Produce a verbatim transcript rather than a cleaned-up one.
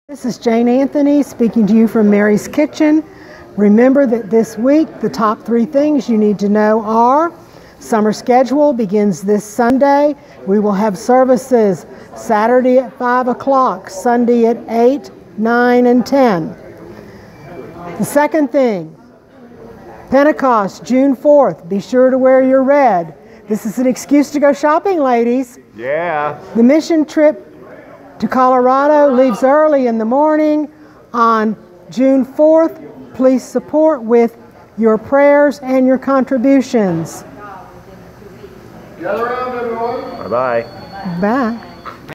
This is Jane Anthony speaking to you from Mary's Kitchen. Remember that this week the top three things you need to know are: summer schedule begins this Sunday. We will have services Saturday at five o'clock, Sunday at eight, nine, and ten. The second thing, Pentecost, June fourth. Be sure to wear your red. This is an excuse to go shopping, ladies. Yeah. The mission trip to Colorado leaves early in the morning on June fourth. Please support with your prayers and your contributions. Gather around, everyone. Bye-bye. Bye.